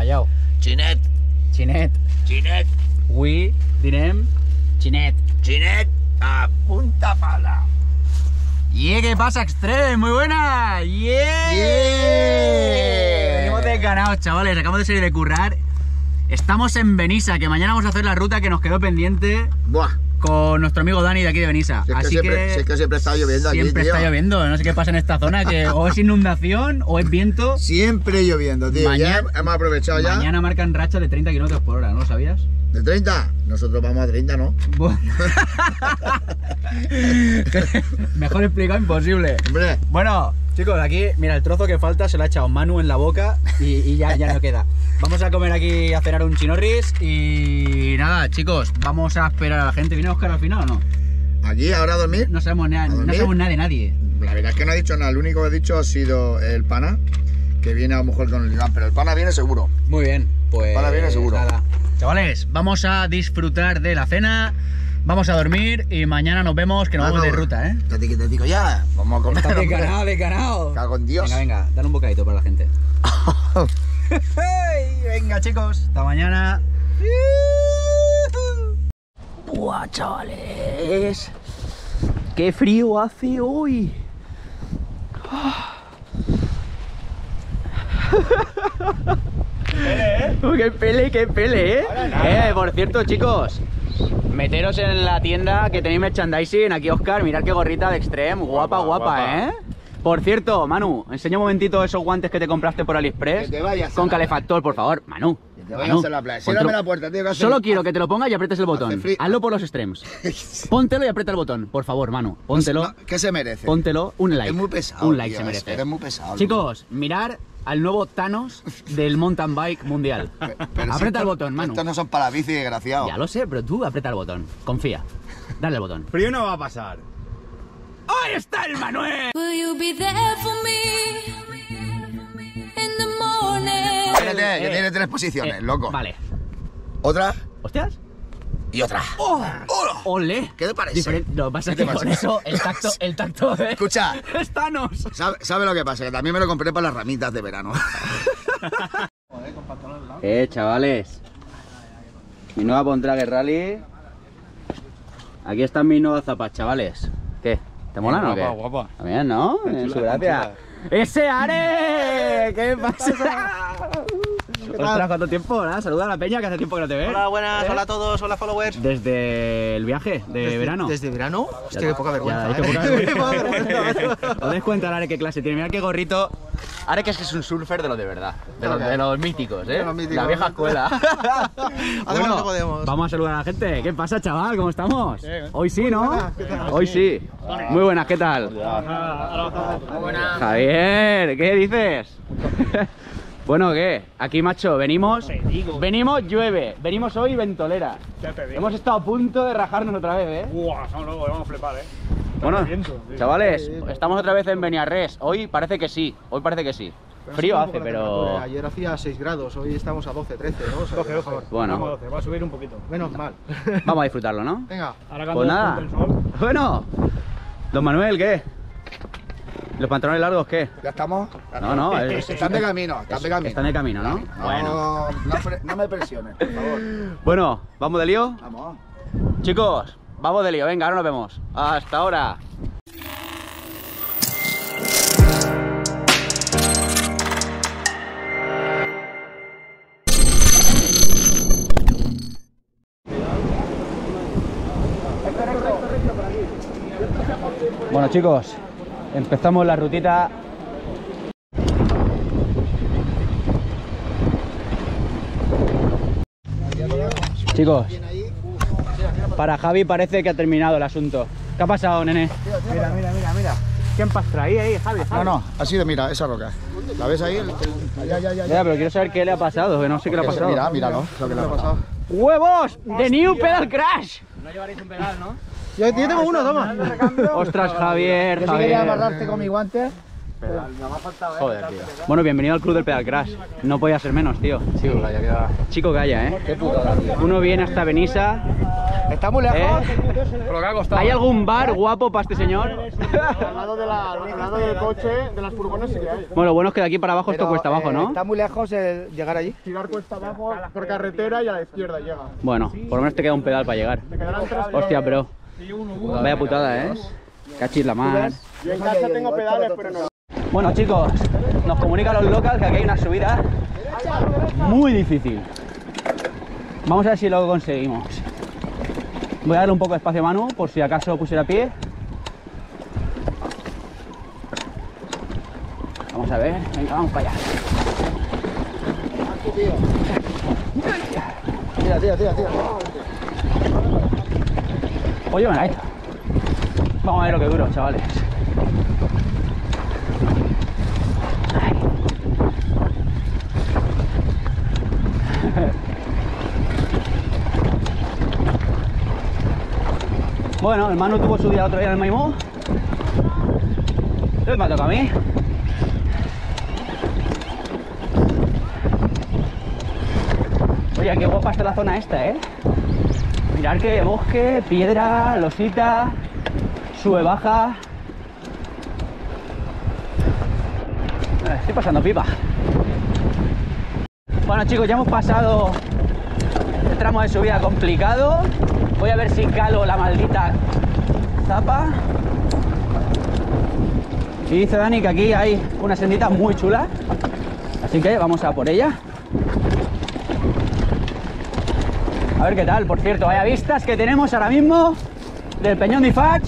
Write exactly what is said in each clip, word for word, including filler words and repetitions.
callado. Chinet. Chinet. Chinet. We direm Chinet. Chinet a punta pala. Yeah, ¿qué pasa, Extreme? Muy buena. Yeah. Yeah. Venimos desganados, chavales. Acabamos de salir de currar. Estamos en Benissa, que mañana vamos a hacer la ruta que nos quedó pendiente. Buah. Con nuestro amigo Dani de aquí de Benissa. Si es que Así siempre, que si es que siempre está lloviendo aquí, siempre tío. está lloviendo. No sé qué pasa en esta zona, que o es inundación o es viento. Siempre lloviendo, tío. Mañana- ya hemos aprovechado ya. Mañana marcan rachas de treinta kilómetros por hora, ¿no lo sabías? ¿De treinta? Nosotros vamos a treinta, ¿no? Bueno. Mejor explicado imposible. Hombre. Bueno, chicos, aquí, mira, el trozo que falta se lo ha echado Manu en la boca y, y ya, ya no queda. Vamos a comer aquí, a cenar un chinorris y nada, chicos, vamos a esperar a la gente. ¿Viene Oscar al final o no? Aquí, ahora a dormir. No sabemos nada, ¿A no dormir? sabemos nada de nadie. La verdad es que no ha dicho nada. Lo único que ha dicho ha sido el pana, que viene a lo mejor con el Iván, pero el pana viene seguro. Muy bien, pues Para viene seguro. nada. Chavales, vamos a disfrutar de la cena, vamos a dormir y mañana nos vemos, que nos vamos de ruta, ¿eh? Te digo, te digo ya. Vamos a comer. Está hombre. desganado, desganado. Cago en Dios. Venga, venga, dale un bocadito para la gente. Venga, chicos, hasta mañana. Buah, chavales. Qué frío hace hoy. ¡Qué pele, qué pele, eh! Eh, por cierto, chicos, meteros en la tienda que tenéis merchandising. Aquí, Oscar, mirad qué gorrita de Extreme. Guapa, guapa, guapa, ¿eh? Por cierto, Manu, enseña un momentito esos guantes que te compraste por AliExpress. Que te vayas a con la calefactor, por favor. Manu. Que te vayas Manu, a la playa. póntelo. Ciérrame la puerta, tío. que hace- Solo quiero que te lo pongas y apretes el botón. frío. Hazlo por los extremos. Póntelo y aprieta el botón, por favor, Manu. Póntelo. No, ¿qué se merece? Póntelo. Un like. Es muy pesado. Un like tío, se es- merece. Eres muy pesado. Chicos, mirar al nuevo Thanos del mountain bike mundial. Pe- pero si Aprieta esto- el botón, Manu. Estos no son para bici, desgraciado. Ya lo sé, pero tú aprieta el botón. Confía. Dale el botón. Frío no va a pasar. ¡Ahí está el Manuel! Will you be there for me in the morning? Espérate, que Eh, tiene tres posiciones, Eh, loco. Vale. Otra ¿Hostias? y otra. ¡Oh! ¡Hola! ¡Ole! ¿Qué te parece? Diferen- Lo que pasa es ¿Qué que te con parece? eso el tacto, el tacto de... Escucha. ¡Es Thanos! ¿Sabe, sabe lo que pasa? Que también me lo compré para las ramitas de verano. Eh, chavales. Mi nueva Bontrager Rally. Aquí están mis nuevas zapas, chavales. ¿Qué? ¿Te molan o qué? Guapa, guapa. También, ¿no? En su gracia. ¡Ese Are! ¿Qué pasa? Ostras, ¿cuánto tiempo? Nada, saluda a la peña, que hace tiempo que no te ves. Hola, buenas, ¿Eh? hola a todos, hola followers. Desde el viaje de Desde- verano. ¿Desde verano? Hostia, qué poca vergüenza. Ya, qué ¿eh? poca vergüenza. Qué poca vergüenza. ¿Os dais cuenta, Are, qué clase tiene? Mira qué gorrito. Are, que es que es un surfer de los de verdad. De los, de los míticos, ¿eh? De los míticos. La vieja escuela. Hacemos lo que podemos. Vamos a saludar a la gente. ¿Qué pasa, chaval? ¿Cómo estamos? Bien. Hoy sí, ¿no? Hoy sí. Muy buenas, ¿qué tal? Javier, ¿qué dices? Bueno, ¿qué? Aquí, macho, venimos, venimos, llueve, venimos hoy ventolera. Ya te digo. Hemos estado a punto de rajarnos otra vez, ¿eh? Buah, somos locos, vamos a flipar, eh. Bueno, viento, sí. chavales, estamos otra vez en Beniarrés. Hoy parece que sí, hoy parece que sí. Frío hace, pero... Ayer hacía seis grados, hoy estamos a doce, trece, ¿no? O sea, doce, que doce. mejor. Bueno. Vamos, doce, va a subir un poquito. Menos mal. Vamos a disfrutarlo, ¿no? Venga. Ahora cuando Pues nada. despunte el sol. Bueno, don Manuel, ¿qué? ¿Los pantalones largos qué? ¿Ya estamos? No, no, es- Están de camino, están de camino. Están de camino, ¿no? No, Bueno. no, pre- no me presiones, por favor. Bueno, ¿vamos de lío? Vamos. Chicos, vamos de lío, venga, ahora nos vemos. Hasta ahora. Bueno, chicos, empezamos la rutita. Chicos, para Javi parece que ha terminado el asunto. ¿Qué ha pasado, nene? Mira, mira, mira, mira. ¿Qué empastra ahí, ahí, Javi? No, no, ha sido, mira, esa roca. ¿La ves ahí? El- el- allá, allá, allá. Ya, pero quiero saber qué le ha pasado, que no sé qué le ha Ese, pasado. Mira, míralo, lo que le ha pasado. ¡Huevos! ¡The New Pedal Crash! Yo, yo tengo uno, toma. Ostras, Javier, Yo sí quería Javier. amarrarte con mi guante. Joder, tío. Bueno, bienvenido al club del Pedal Crash. No podía ser menos, tío. Sí, ya queda. Chico calla, ¿eh? Qué putada, tío. Uno viene hasta Benissa. Está muy lejos. ¿Eh? Por lo que ha costado. ¿Hay algún bar guapo para este señor? Al lado, de la, al lado del coche, de las furgones sí que hay. Bueno, lo bueno es que de aquí para abajo esto Pero, cuesta abajo, eh, ¿no? Está muy lejos el llegar allí. Tirar cuesta abajo por carretera y a la izquierda llega. Bueno, por lo menos te queda un pedal para llegar. Te quedarán tres. Hostia, pero... Vaya putada, ¿eh? Cachis la mar. Yo en casa tengo pedales, pero no. Bueno, chicos, nos comunican los locals que aquí hay una subida muy difícil. Vamos a ver si lo conseguimos. Voy a darle un poco de espacio a Manu, por si acaso pusiera pie. Vamos a ver, venga, vamos para allá. Tira, tira, tira, tira. Oye, me la he hecho. Vamos a ver lo que duro, chavales. Ay. Bueno, el Manu tuvo su día otro día en el Maimó. Entonces me ha tocado a mí. Oye, qué guapa está la zona esta, ¿eh? Mirad que bosque, piedra, losita, sube, baja. Eh, Estoy pasando pipa. Bueno, chicos, ya hemos pasado el tramo de subida complicado. Voy a ver si calo la maldita zapa. Y dice Dani que aquí hay una sendita muy chula. Así que vamos a por ella. A ver qué tal, por cierto, vaya vistas que tenemos ahora mismo del Peñón de Ifach.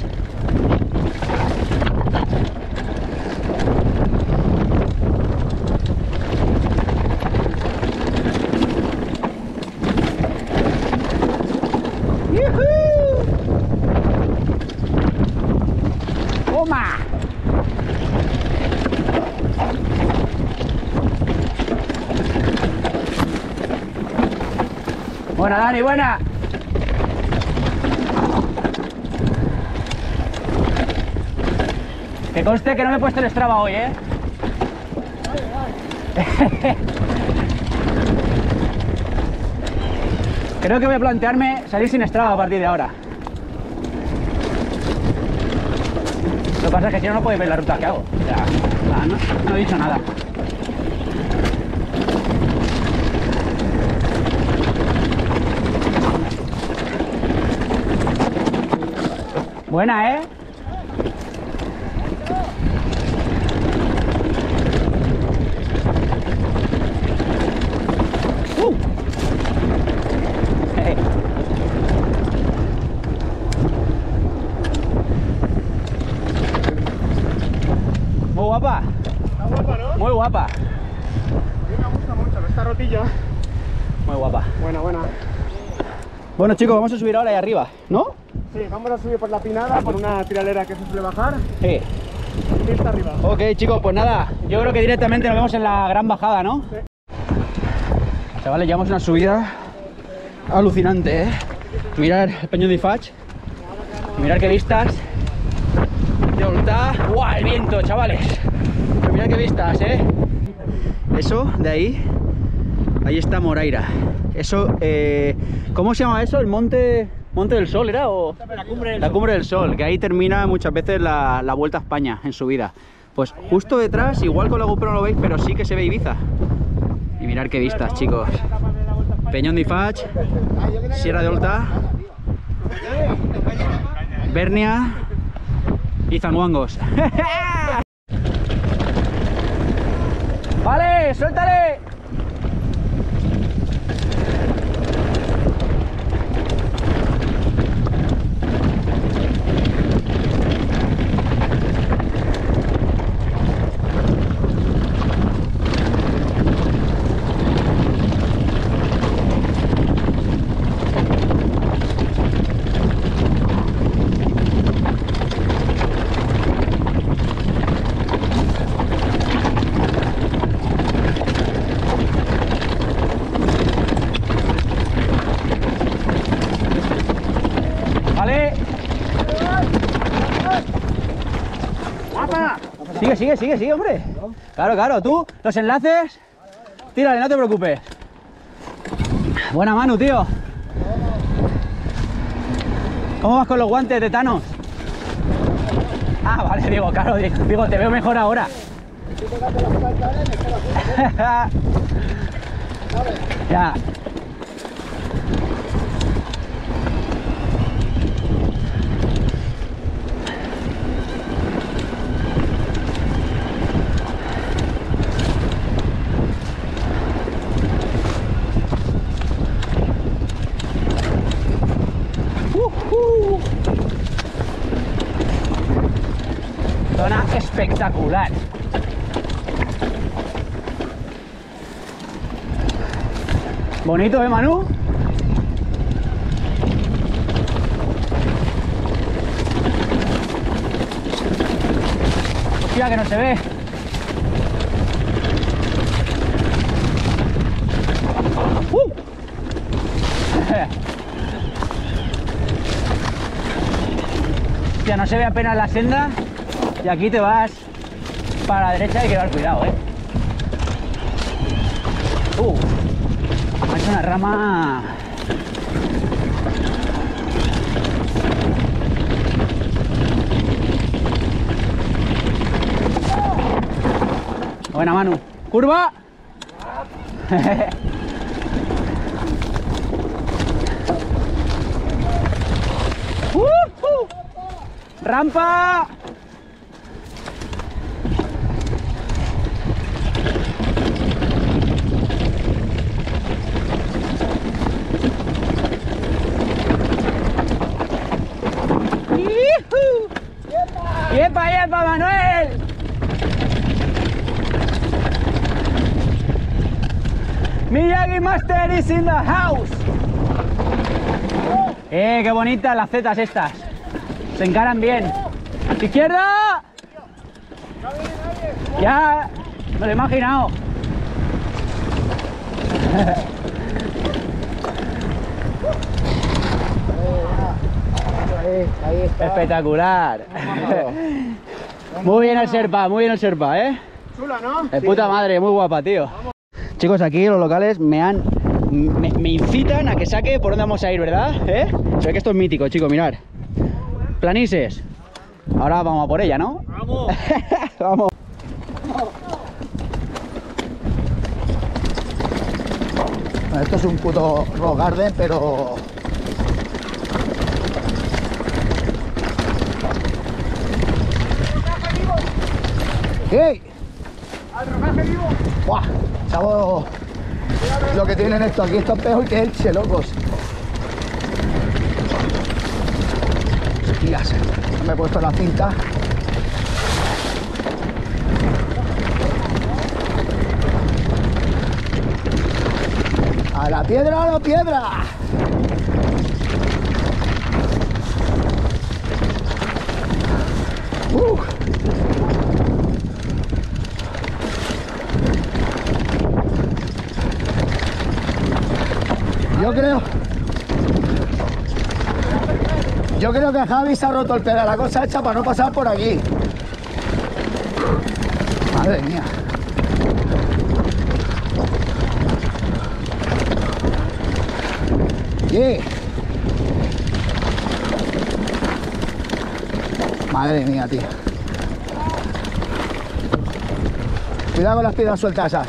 ¡Yujú! ¡Toma! Buena, Dani, buena. Que conste que no me he puesto el Strava hoy, ¿eh? Creo que voy a plantearme salir sin Strava a partir de ahora. Lo que pasa es que si no, no podéis ver la ruta que hago. O sea, no, no he dicho nada. Buena, ¿eh? Uh. Hey. Muy guapa. Está guapa, ¿no? Muy guapa. A mí me gusta mucho, esta rotilla. Muy guapa. Buena, buena. Bueno, chicos, vamos a subir ahora ahí arriba, ¿no? Sí, vamos a subir por la Pinada, por una tiralera que se suele bajar. Sí. Y está arriba. Ok, chicos, pues nada, yo creo que directamente nos vemos en la gran bajada, ¿no? Sí. Chavales, llevamos una subida alucinante, ¿eh? Mirad el Peñón de Ifach. Mirad qué vistas. De Olta. ¡Guau! El viento, chavales. Pero mirad qué vistas, ¿eh? Eso, de ahí. Ahí está Moraira. Eso, eh, ¿cómo se llama eso? ¿El monte, monte del Sol era? ¿O? La cumbre del La Sol. Cumbre del Sol, que ahí termina muchas veces la, la Vuelta a España en subida. Pues justo detrás, igual con la GoPro no lo veis, pero sí que se ve Ibiza. Y mirad qué vistas, chicos. Peñón de Ifach, Sierra de Olta, Bernia y Zanguangos. ¡Vale! ¡Suéltale! ¡Vale! ¡Guapa! Sigue, sigue, sigue, sigue, hombre. Claro, claro, tú, los enlaces, tírale, no te preocupes. Buena Manu, tío. ¿Cómo vas con los guantes de Thanos? Ah, vale, digo, claro, digo, te veo mejor ahora. Ya. Uh-huh. Zona espectacular. Bonito, ¿eh, Manu? Hostia, que no se ve. Uh. Hostia, no se ve apenas la senda y aquí te vas para la derecha y hay que llevar cuidado, ¿eh? Uh. Es una rama. Buena Manu. Curva. uh, uh. Rampa. ¡Yepa, yepa, Manuel! Miyagi Master is in the house. Eh, qué bonitas las zetas estas. Se encaran bien. ¡Izquierda! Ya, me lo he imaginado. Espectacular. Muy bien el Sherpa, muy bien el Sherpa, ¿eh? Chula, ¿no? De puta madre, muy guapa, tío. Chicos, aquí los locales me han... Me, me incitan a que saque por dónde vamos a ir, ¿verdad? ¿Eh? Se ve que esto es mítico, chicos, mirad. Planises. Ahora vamos a por ella, ¿no? ¡Vamos! Vamos. Bueno, esto es un puto rock garden, pero... ¡Hey! ¡Al rodaje vivo! ¡Buah! Chavo, lo que tienen esto aquí, esto es peor que Elche, locos. Hostias, no me he puesto la cinta. ¡A la piedra, a la piedra! ¡Uh! Yo creo... Yo creo que Javi se ha roto el pedal, la cosa hecha para no pasar por aquí. Madre mía. Yeah. Madre mía, tío. Cuidado con las piedras sueltas esas.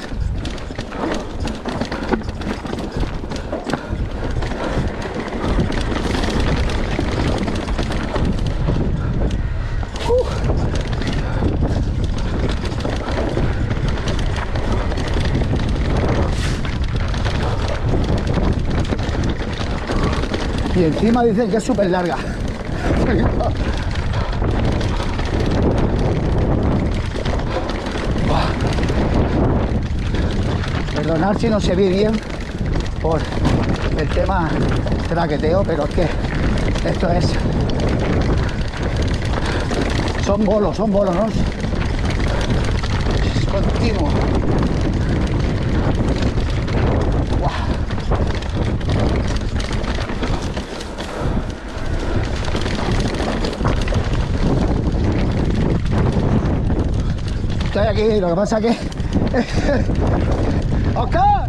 Y encima dicen que es súper larga. Perdonad si no se ve bien por el tema traqueteo, pero es que esto es... Son bolos, son bolos, ¿no? Es continuo. Estoy aquí, lo que pasa que... ¡Oscar!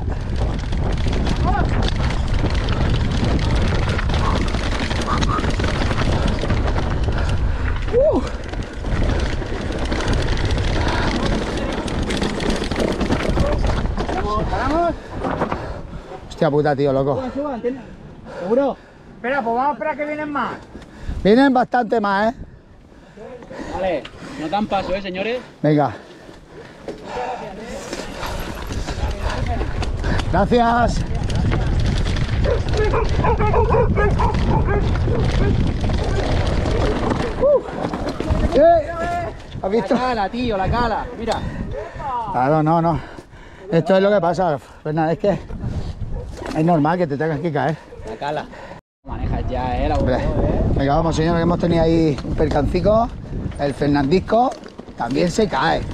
Uh. ¿Paramos? Hostia puta, tío, loco. ¿Seguro? Espera, pues vamos a esperar que vienen más. Vienen bastante más, ¿eh? Vale, no tan paso, ¿eh, señores? Venga. Gracias. Uh. Eh, ¿Has visto? La cala, tío, la cala. Mira. Claro, no, no. Esto es lo que pasa, Fernández, es que es normal que te tengas que caer. La cala. Manejas ya, eh, la Hombre, Euro, eh. venga, vamos, señores, que hemos tenido ahí un percancico. El Fernandisco también se cae.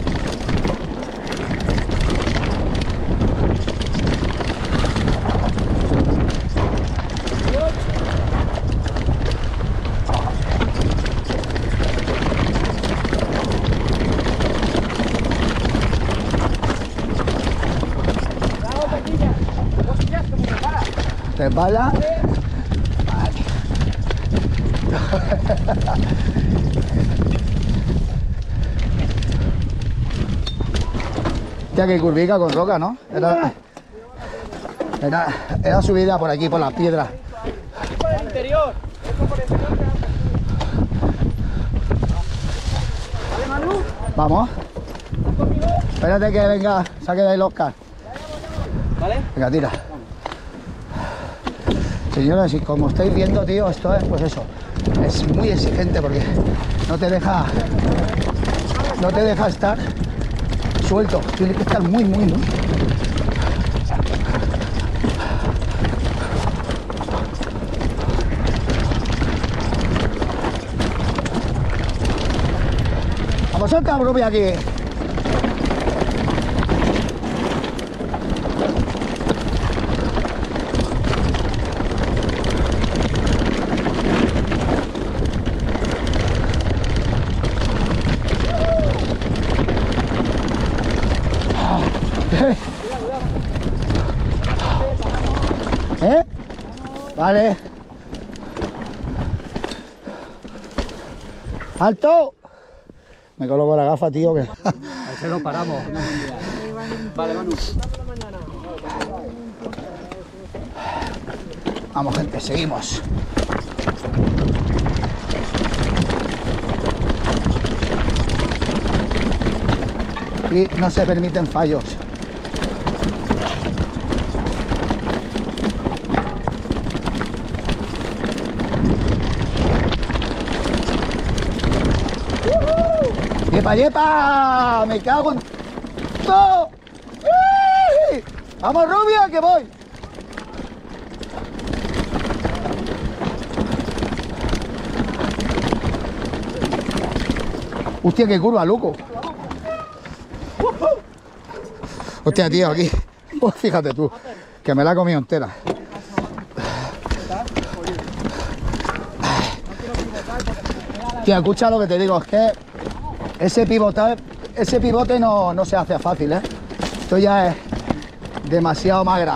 ¿Te bala? Vale. Hostia, que curvica con roca, ¿no? Era, era, era subida por aquí, por las piedras. Por el interior. ¿Vale, Manu? Vamos. Espérate que venga, saque de ahí el Oscar. ¿Vale? Venga, tira. Señores, y como estáis viendo, tío, esto es, pues eso, es muy exigente porque no te deja, no te deja estar suelto, tienes que estar muy, muy, muy. Vamos a cabrón aquí. ¿Eh? Vale. ¡Alto! Me coloco la gafa, tío, que... Ahí se lo paramos. Vale, Manu. Vamos, gente, seguimos. Y no se permiten fallos. ¡Yepa, yepa! ¡Me cago en todo! ¡Uy! ¡Vamos, rubia, que voy! Hostia, qué curva, loco. Hostia, tío, aquí. Oh, fíjate tú, que me la he comido entera. Tío, escucha lo que te digo, es que ese pivote, ese pivote no, no se hace fácil, ¿eh? Esto ya es demasiado magra.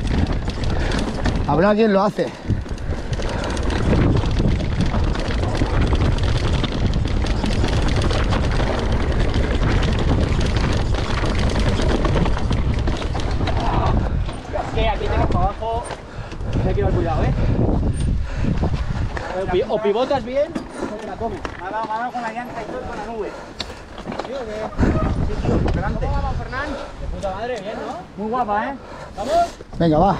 Habrá quien lo hace. Que aquí tengo para abajo. Hay que llevar cuidado, ¿eh? O, pi o pivotas bien o te la comes. Me ha dado, me ha dado con la llanta y todo con la nube. Tío, que... Sí, tío, delante. ¿Cómo vamos, Fernán? De puta madre, bien, ¿no? Muy guapa, ¿eh? ¿Vamos? Venga, va.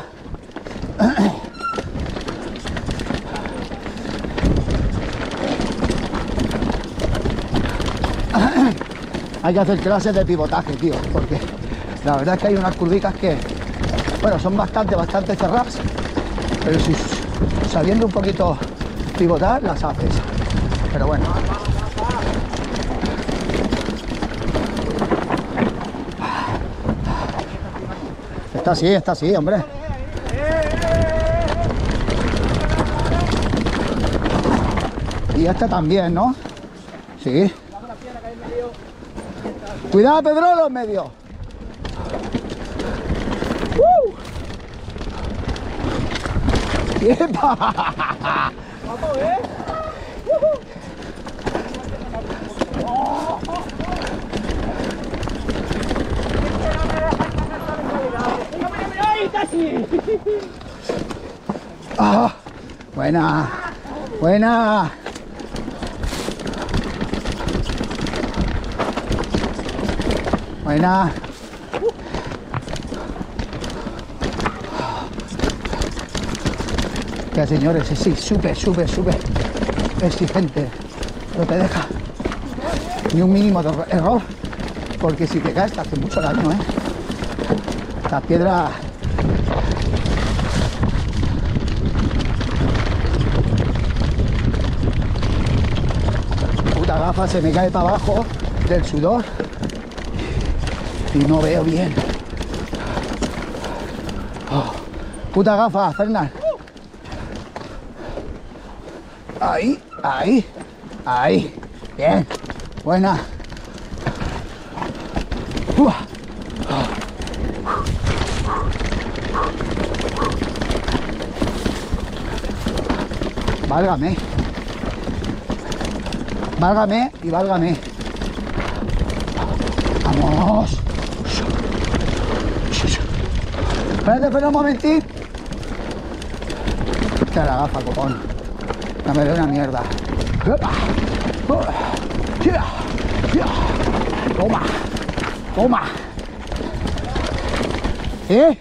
Hay que hacer clases de pivotaje, tío, porque la verdad es que hay unas curvicas que, bueno, son bastante, bastante cerradas, pero si sabiendo un poquito pivotar, las haces. Pero bueno. Está así, está así, hombre. Y este también, ¿no? Sí. Cuidado, Pedrolo, en medio. ¡Uh! ¡Epa! Vamos, ¿eh? ¡Ah! Buena, buena. Buena. Ya, señores, sí, súper, súper, súper exigente. No te deja ni un mínimo de error, porque si te caes te hace mucho daño, ¿eh? La piedra... Puta gafa, se me cae para abajo del sudor y no veo bien. Oh, puta gafa, Fernán. Ahí, ahí, ahí. Bien, buena. Uah. Válgame. Válgame y válgame. Vamos. Espérate, espera un momentín. Te la gafa, copón. No me doy una mierda. Toma. Toma. ¿Eh?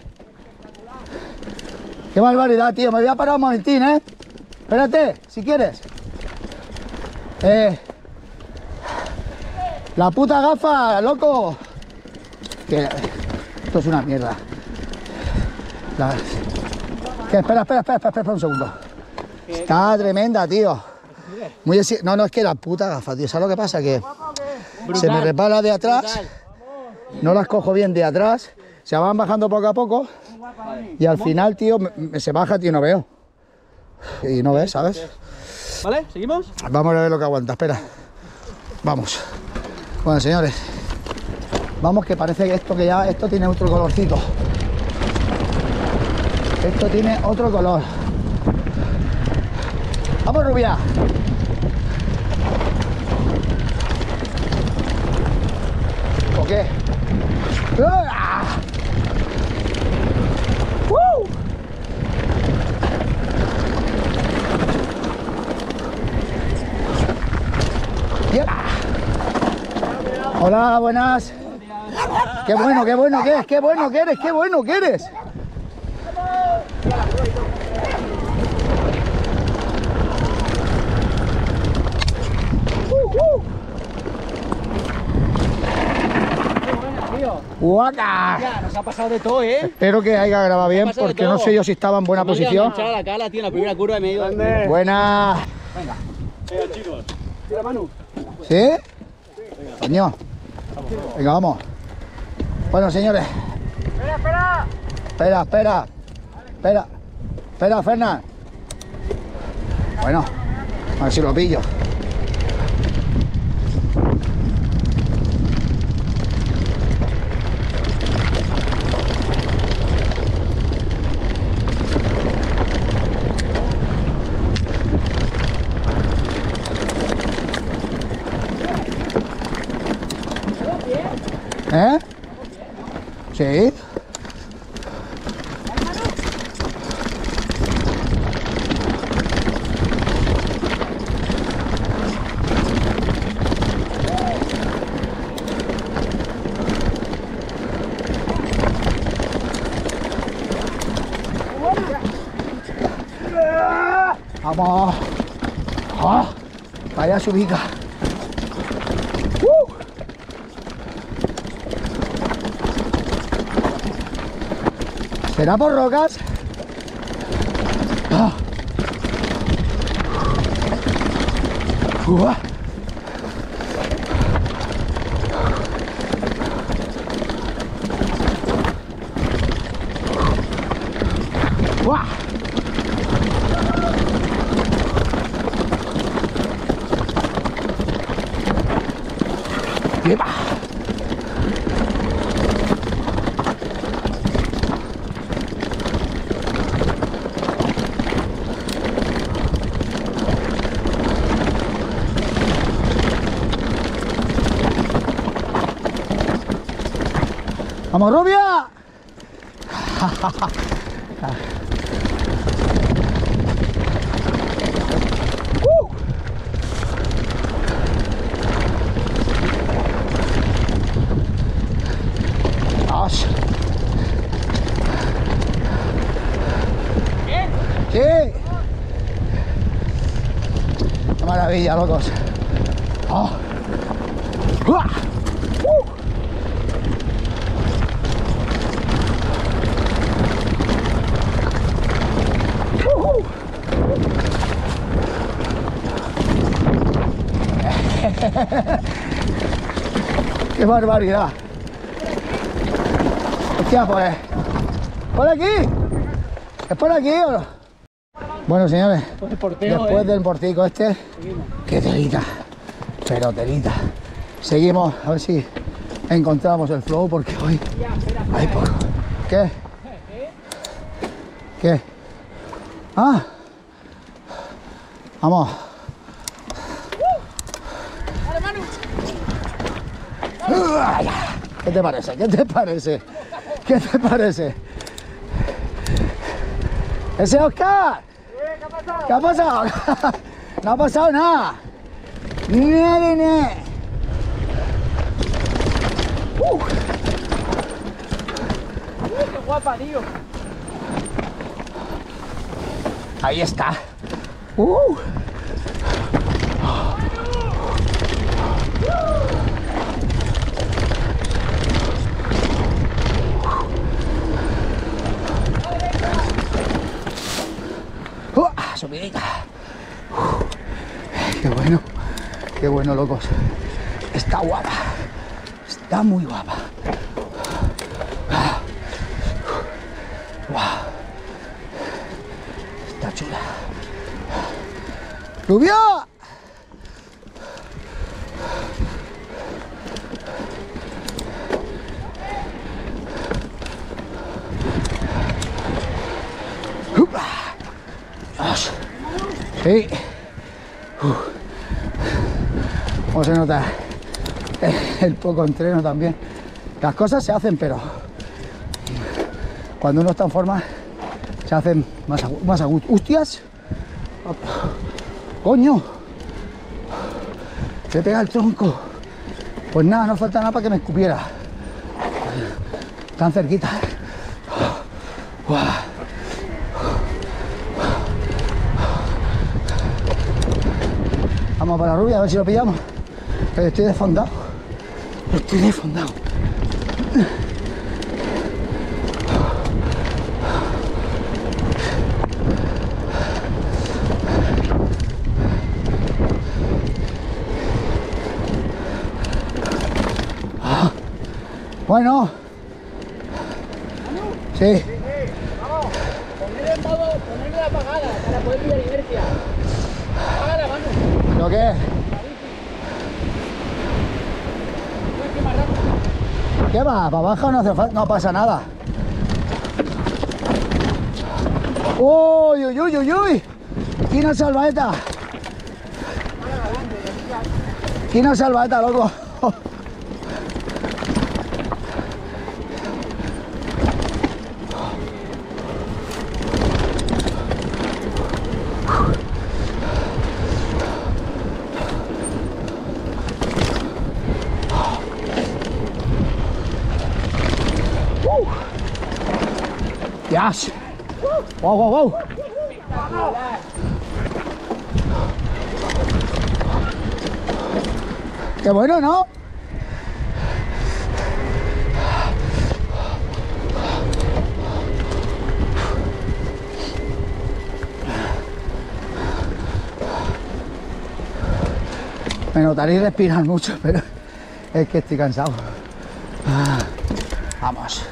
Qué barbaridad, tío. Me voy a parar un momentín, ¿eh? Espérate, si quieres. Eh, la puta gafa, loco. Que esto es una mierda. La, que espera, espera, espera, espera, espera un segundo. Está tremenda, tío. Muy exi- no, no, es que la puta gafa, tío. ¿Sabes lo que pasa? Que se me repara de atrás. No las cojo bien de atrás. Se van bajando poco a poco. Y al final, tío, me, me- se baja, tío, no veo. Y no ves, ¿sabes? ¿Vale? ¿Seguimos? Vamos a ver lo que aguanta, espera. Vamos. Bueno, señores. Vamos, que parece que esto que ya, esto tiene otro colorcito. Esto tiene otro color. Vamos, rubia. ¿O qué? ¡Ah! ¡Uh! Hola, buenas. Qué bueno, qué bueno que eres, qué bueno que eres, qué bueno que eres. Uh, uh. ¡Guaca! Ya, nos ha pasado de todo, ¿eh? Espero que haya grabado bien, pasado de porque no todo. sé yo si estaba en buena Me he posición. enganchado a la cala, tío, en la primera curva y me he ido. Buena. Venga, chicos. Tira, Manu. ¿Sí? Coño. Venga, vamos. Bueno, señores. Espera, espera. Espera, espera. Espera. Espera, Fernan. Bueno, a ver si lo pillo. ¿Eh? Sí. Vamos. ¡Ah! Vaya subida. ¡Uh! ¿Será por rocas? ¡Ah! ¡Uah! ¡Uah! ¡Epa! ¡Vamos, rubia! ¡Uh! ¡Vamos! ¿Bien? ¡Sí! ¡Qué maravilla, locos! ¡Oh! ¡Uah! ¡Uh! ¡Ujú! ¡Qué barbaridad! Hostia, pues... ¿Por aquí? ¿Es por aquí o no? Bueno, señores, después del portico este, qué telita, pero telita. Seguimos, a ver si encontramos el flow, porque hoy hay poco. ¿Qué? ¿Qué? Ah, vamos. ¿Qué te parece? ¿Qué te parece? ¿Qué te parece? ¡Ese Oscar! ¿Qué ha pasado? No ha pasado nada. ¡Ne, ne! Uh. ¡Qué guapa, tío! Ahí está. Uh. Uh, subidita. Uh. Qué bueno, qué bueno, locos. Está guapa, está muy guapa. Wow. Está chula. ¡Rubio! Vamos. Sí. Uf. ¿Cómo se nota el poco entreno también? Las cosas se hacen, pero cuando uno está en forma se hacen más a, más a gusto. ¡Hostias! ¡Coño! Se pega el tronco. Pues nada, no falta nada para que me escupiera. Tan cerquita. Uah. Vamos para la rubia a ver si lo pillamos. Pero estoy desfondado. Estoy desfondado. Ah. Bueno. Sí. Vamos, poner el modo, ponerle la apagada para poder pillar inercia. Apaga la mano. ¿Lo qué? ¿Qué va? Para abajo no, hace falta, no pasa nada. ¡Uy, uy, uy, uy, uy! ¡Quina salvaeta! ¡Quina salvaeta, loco! ¡Yes! ¡Wow, wow, wow! ¡Qué bueno!, ¿no? Me notaréis respirar mucho, pero es que estoy cansado. Ah, vamos.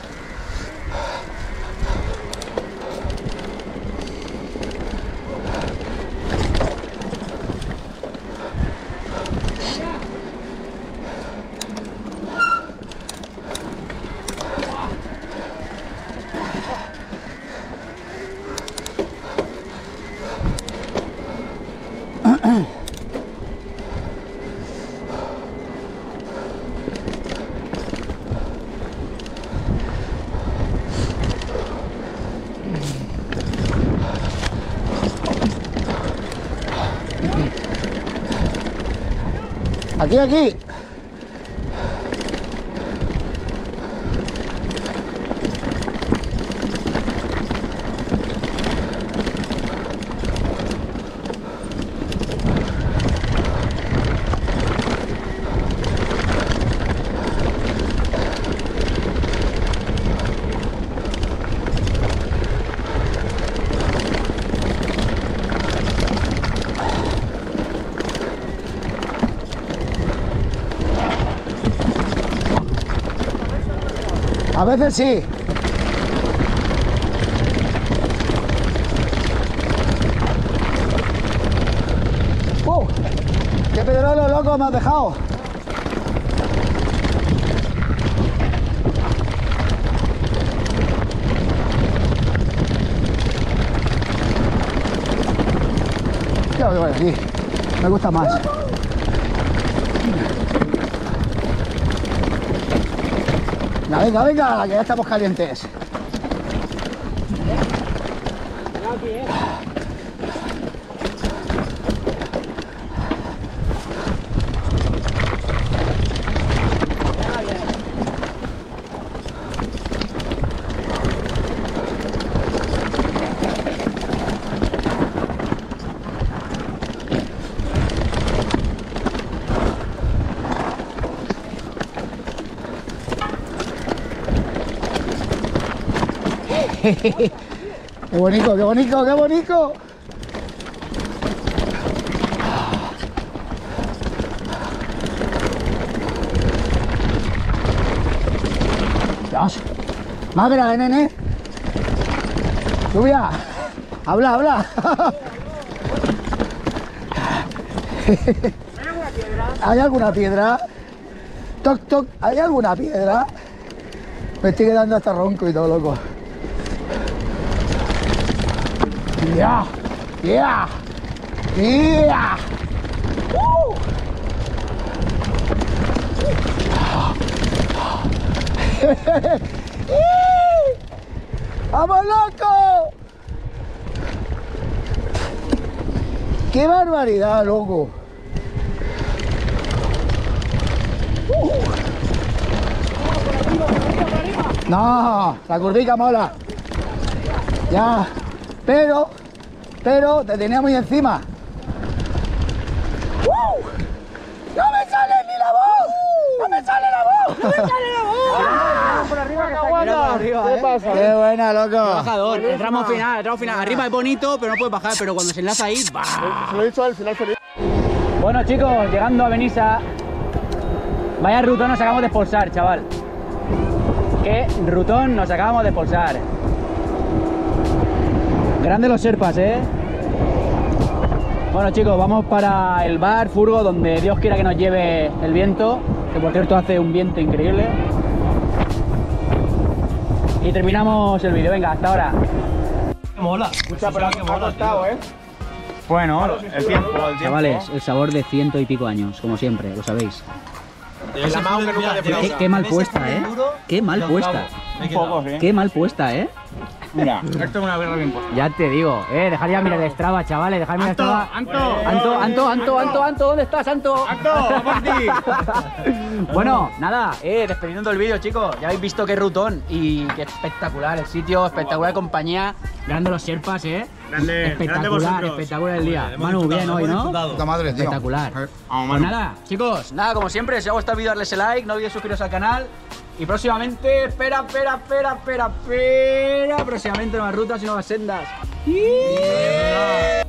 Aquí, aquí. A veces sí. ¡Uh! ¡Qué pedrolo loco me has dejado! Yo voy aquí. Me gusta más. Venga, venga, venga, que ya estamos calientes. Qué bonito, qué bonito, qué bonito. Dios. Madre, nene. Lluvia. Habla, habla. ¿Hay alguna piedra? Toc, toc, ¿hay alguna piedra? Me estoy quedando hasta ronco y todo, loco. Yeah, yeah, yeah. Woo. ¡Vamos, loco! ¡Qué barbaridad, loco! Uh. No, la curvica mola. Ya. Pero, pero te tenía muy encima. ¡Uh! ¡No me sale ni la voz! ¡No me sale la voz! ¡No me sale la voz! ¡Ah! Por arriba que está aquí. Mira por arriba, ¿Qué ¿eh? pasa? ¡Qué buena, loco! Bajador, el tramo final, el tramo final. Arriba es bonito, pero no puedes bajar, pero cuando se enlaza ahí, ¡bah! Se lo he dicho al final feliz. Bueno, chicos, llegando a Benissa. Vaya rutón nos acabamos de expulsar, chaval. Qué rutón nos acabamos de expulsar. Grande los Sherpas, ¿eh? Bueno, chicos, vamos para el bar Furgo, donde Dios quiera que nos lleve el viento, que por cierto hace un viento increíble. Y terminamos el vídeo. Venga, hasta ahora. Mola. Escucha, pero que me ha costado, ¿eh? Bueno, El tiempo, el tiempo. chavales, el sabor de ciento y pico años, como siempre, lo sabéis. La mano que nunca Qué, defrauda. qué mal puesta, ¿eh? Qué mal puesta. Un poco, sí. Qué mal puesta, ¿eh? Mira, esto es una birra bien puesta. Ya te digo, eh, dejar ya mirar el Strava, chavales, dejar mirar el Anto, Strava. Anto, Anto, Anto, Anto, Anto, Anto, ¿dónde estás, Anto? Anto, vamos a ti. Bueno, nada, eh, despidiendo el vídeo, chicos. Ya habéis visto qué rutón y qué espectacular el sitio, espectacular compañía. Grande los Sherpas, eh. Grande, espectacular, grande vosotros. espectacular el día. Hemos Manu, disfrutado, bien hoy, hemos ¿no? disfrutado. Puta madre, tío. Espectacular. Eh, Vamos, Pues Manu. nada, chicos, nada, como siempre, si os ha gustado el vídeo, darle ese like, no olvidéis suscribiros al canal. Y próximamente, espera, espera, espera, espera, espera, próximamente nuevas rutas y nuevas sendas. ¡Yeah!